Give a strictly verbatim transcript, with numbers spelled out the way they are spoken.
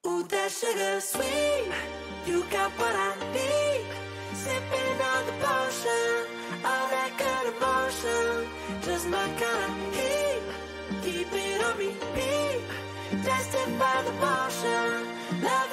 Ooh, that sugar sweet, you got what I need. Sipping on the potion, all that good emotion, just my kind of heat. Keep it on repeat, tested by the potion. Love